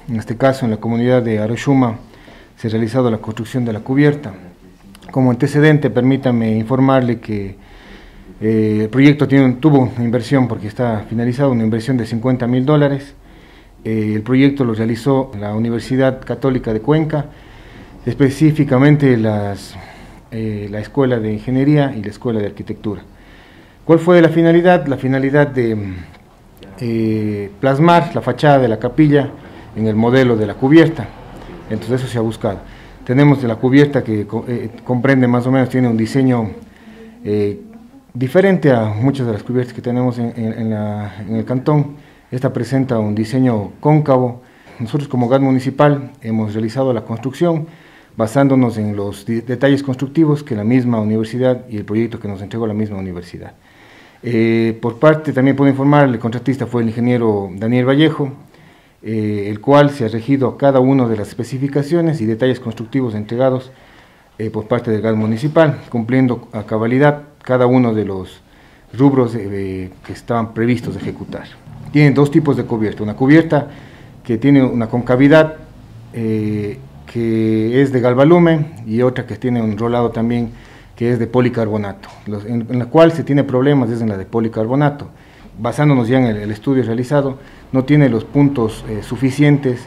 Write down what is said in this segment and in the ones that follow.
En este caso, en la comunidad de Aroshuma, se ha realizado la construcción de la cubierta. Como antecedente, permítame informarle que el proyecto tuvo una inversión, porque está finalizado, una inversión de $50.000. El proyecto lo realizó la Universidad Católica de Cuenca, específicamente la Escuela de Ingeniería y la Escuela de Arquitectura. ¿Cuál fue la finalidad? La finalidad de plasmar la fachada de la capilla en el modelo de la cubierta. Entonces eso se ha buscado. Tenemos la cubierta que comprende más o menos, tiene un diseño diferente a muchas de las cubiertas que tenemos en el cantón. Esta presenta un diseño cóncavo. Nosotros como GAD municipal hemos realizado la construcción basándonos en los detalles constructivos que la misma universidad y el proyecto que nos entregó la misma universidad. Por parte, también puedo informar, el contratista fue el ingeniero Daniel Vallejo, el cual se ha regido a cada una de las especificaciones y detalles constructivos entregados por parte del GAD municipal, cumpliendo a cabalidad cada uno de los rubros que estaban previstos de ejecutar. Tienen dos tipos de cubierta: una cubierta que tiene una concavidad que es de galvalumen, y otra que tiene un rolado también que es de policarbonato, en la cual se tiene problemas es en la de policarbonato. Basándonos ya en el estudio realizado, no tiene los puntos suficientes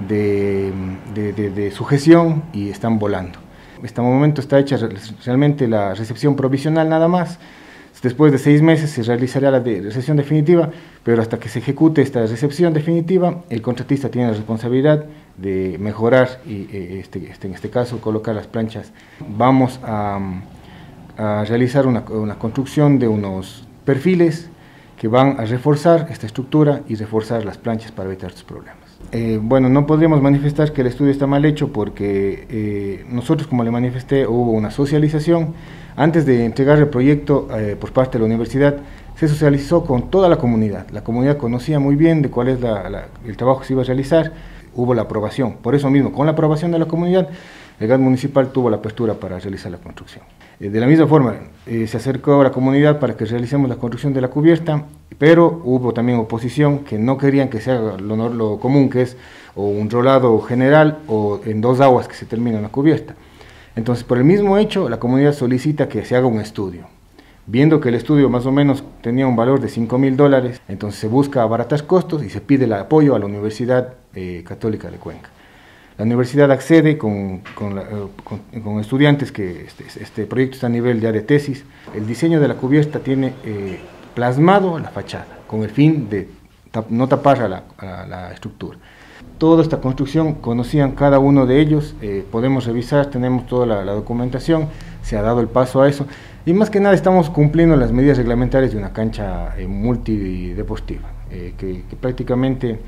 de sujeción y están volando. En este momento está hecha realmente la recepción provisional nada más. Después de 6 meses se realizará la recepción definitiva, pero hasta que se ejecute esta recepción definitiva, el contratista tiene la responsabilidad de mejorar y en este caso colocar las planchas. Vamos a realizar una construcción de unos perfiles que van a reforzar esta estructura y reforzar las planchas para evitar estos problemas. Bueno, no podríamos manifestar que el estudio está mal hecho porque nosotros, como le manifesté, hubo una socialización. Antes de entregar el proyecto por parte de la universidad, se socializó con toda la comunidad. La comunidad conocía muy bien de cuál es el trabajo que se iba a realizar. Hubo la aprobación. Por eso mismo, con la aprobación de la comunidad, el GAD municipal tuvo la apertura para realizar la construcción. De la misma forma, se acercó a la comunidad para que realicemos la construcción de la cubierta, pero hubo también oposición que no querían que se haga lo común, que es o un rolado general o en 2 aguas que se termina la cubierta. Entonces, por el mismo hecho, la comunidad solicita que se haga un estudio. Viendo que el estudio más o menos tenía un valor de $5.000, entonces se busca abaratar costos y se pide el apoyo a la Universidad Católica de Cuenca. La universidad accede con estudiantes que este proyecto está a nivel ya de tesis. El diseño de la cubierta tiene plasmado la fachada, con el fin de no tapar a la estructura. Toda esta construcción conocían cada uno de ellos, podemos revisar, tenemos toda la documentación, se ha dado el paso a eso, y más que nada estamos cumpliendo las medidas reglamentarias de una cancha multideportiva, que prácticamente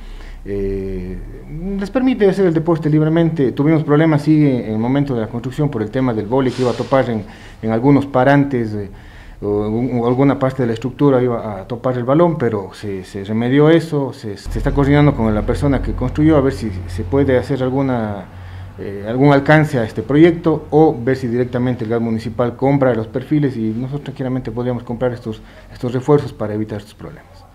les permite hacer el deporte libremente. Tuvimos problemas, sí, en el momento de la construcción por el tema del vóley, que iba a topar en algunos parantes, o alguna parte de la estructura iba a topar el balón, pero se remedió eso. Se está coordinando con la persona que construyó a ver si se puede hacer algún alcance a este proyecto, o ver si directamente el GAD municipal compra los perfiles y nosotros tranquilamente podríamos comprar estos refuerzos para evitar estos problemas.